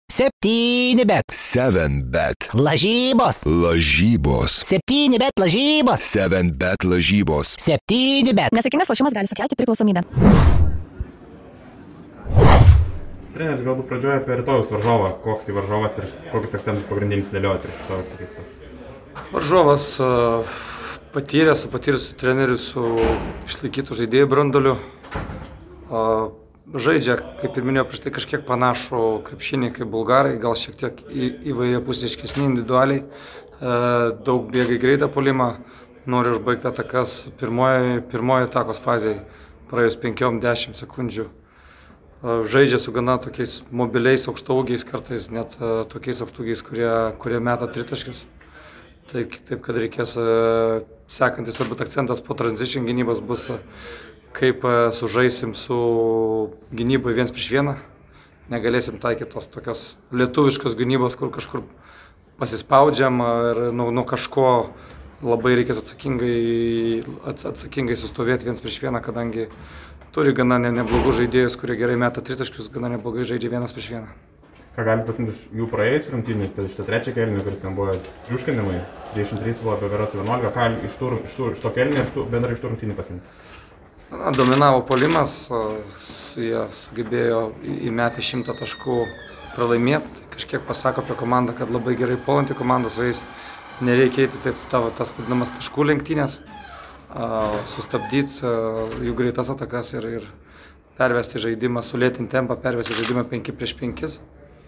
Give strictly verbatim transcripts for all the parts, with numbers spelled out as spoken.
Septyni bet. Seven bet. Lažybos. Lažybos. Septyni bet lažybos. Seven bet lažybos. Septyni bet. Nesėkmingas lošimas gali sukelti priklausomybę. Treneris, galbūt pradžioje apie rytojus varžovą. Koks tai varžovas ir kokius akcentus pagrindinis dėliojate iš rytojus akistą? Varžovas patyręs, su patyrusiu treneriu, su išlaikytų žaidėjų branduoliu. Žaidžia, kaip ir minėjau, prieš tai kažkiek panašų krepšinį kaip bulgarai, gal šiek tiek į, įvairiapusiškesni individualiai, daug bėga į greitą puolimą, nori užbaigti atakas pirmoje, pirmoje atakos fazėje, praėjus penkiom dešimt sekundžių. Žaidžia su gana tokiais mobiliais aukštaugiais, kartais net tokiais aukštaugiais, kurie, kurie meta tritaškius. Taip, taip, kad reikės sekantis turbūt akcentas po transition gynybos bus, kaip sužaisim su gynybai viens prieš vieną. Negalėsim taikyti tos tokios lietuviškos gynybos, kur kažkur pasispaudžiam ir nuo, nuo kažko labai reikės atsakingai, atsakingai sustovėti viens prieš vieną, kadangi turi gana ne, neblogus žaidėjus, kurie gerai meta tritaškius, gana neblogai žaidžia vienas prieš vieną. Ką galite pasimti iš jų praėjusių rungtynių, tai šitą trečią kėlinį, kuris ten buvo triuškinimai, trisdešimt trys buvo apie berods vienuolika, ką iš, tų, iš, tų, iš to kėlinį ir bendrai iš tų rungtynių pasimti? Na, dominavo puolimas, jie sugebėjo įmetę šimtą taškų pralaimėti, tai kažkiek pasako apie komandą, kad labai gerai puolanti komanda, su jais nereikia eiti taip tavo tas vadinamas taškų lenktynės, sustabdyti jų greitas atakas ir, ir pervesti žaidimą, sulėtinti tempą, pervesti žaidimą penki prieš penkis.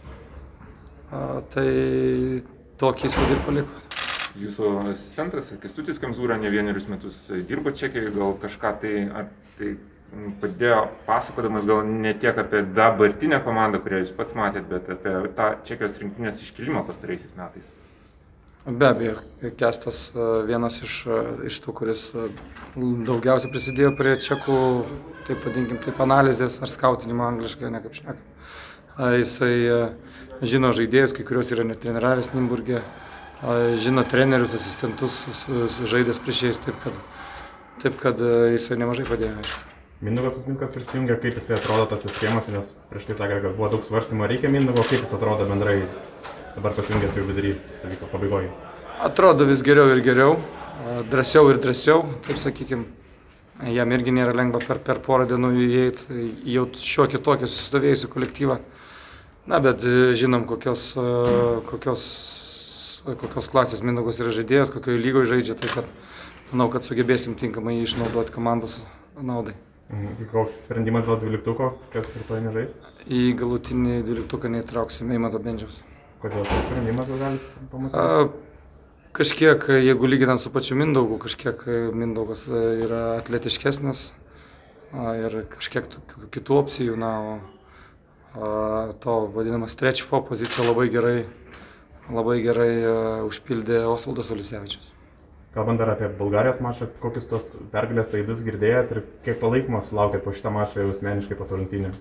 Tai tokį įspūdį ir paliko. Jūsų asistentas Kęstutis Kemzūra ne vienerius metus dirbo Čekijoje, gal kažką tai, ar tai padėjo pasakodamas gal ne tiek apie dabartinę komandą, kurią jūs pats matėt, bet apie tą Čekijos rinktinės iškilimą pastaraisiais metais? Be abejo, Kęstas vienas iš, iš tų, kuris daugiausiai prisidėjo prie čekų, taip vadinkim, taip analizės ar skautinimo angliškai, ne kaip šnekam. Jisai žino žaidėjus, kai kurios yra netreniravęs Nimburge, žino trenerius, asistentus, žaidęs prieš jais, taip kad, taip kad jisai nemažai padėjo. Mindaugas Kuzminskas prisijungia, kaip jisai atrodo tose schemose, nes prieš tai sakė, kad buvo daug svarstymo, reikia Mindaugo, kaip jis atrodo bendrai dabar pasijungęs jau vidury stovyko pabaigoje? Atrodo vis geriau ir geriau, drąsiau ir drąsiau, taip sakykim. Jam irgi nėra lengva per, per porą dienų įeiti į jau šio kitokį susistovėjusių kolektyvą. Na, bet žinom, kokios, kokios kokios klasės Mindaugas yra žaidėjas, kokioje lygoje žaidžia, tai kad manau, kad sugebėsim tinkamai išnaudoti komandos naudai. Mhm. Koks sprendimas dėl dvyliktuko, kas ir to nežaidžia? Į galutinį dvyliktuką neįtrauksim Eimanto Bendžiaus. Kodėl tas sprendimas galite pamatyti? Kažkiek, jeigu lyginant su pačiu Mindaugu, kažkiek Mindaugas yra atletiškesnis ir kažkiek kitų opcijų, na, o to vadinamas stretch four pozicija labai gerai labai gerai uh, užpildė Osvaldas Olisevičius. Kalbant dar apie Bulgarijos mačą, kokius tos pergalės aidus girdėjot ir kiek palaikymo sulaukėt po šitą mačą jau asmeniškai po to rungtynių?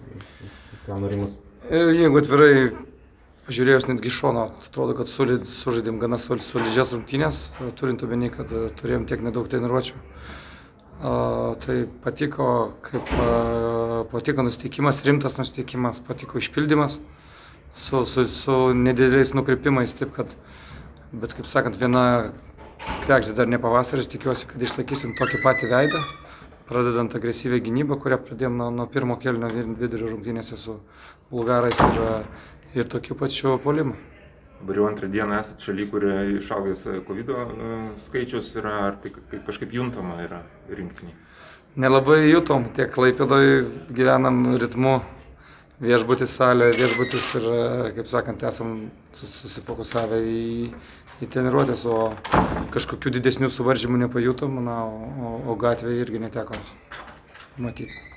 Jeigu atvirai pažiūrėjus netgi šono, atrodo, kad solid, sužaidėm gana solidžias rungtynės, turint omeny, kad turėjom tiek nedaug treniruočių. Uh, tai patiko, kaip uh, patiko nusiteikimas, rimtas nusiteikimas, patiko išpildymas. Su, su, su nedideliais nukrypimais, taip kad, bet kaip sakant, viena kregždė dar ne pavasaris, tikiuosi, kad išlaikysim tokį patį veidą, pradedant agresyvią gynybą, kurią pradėjom nuo, nuo pirmo kėlinio vidurio rungtynėse su bulgarais ir, ir tokiu pačiu puolimu. Dabar jau antrą dieną esat šaly, kurioje išaugęs COVID skaičius yra, ar tai kažkaip juntama yra rinktinė? Nelabai jutom, tiek Klaipėdoje gyvenam ritmu. Viešbutis salė, viešbutis ir, kaip sakant, esam susifokusavę į, į treniruotės, o kažkokių didesnių suvaržymų nepajutom, na, o, o gatvėje irgi neteko matyti.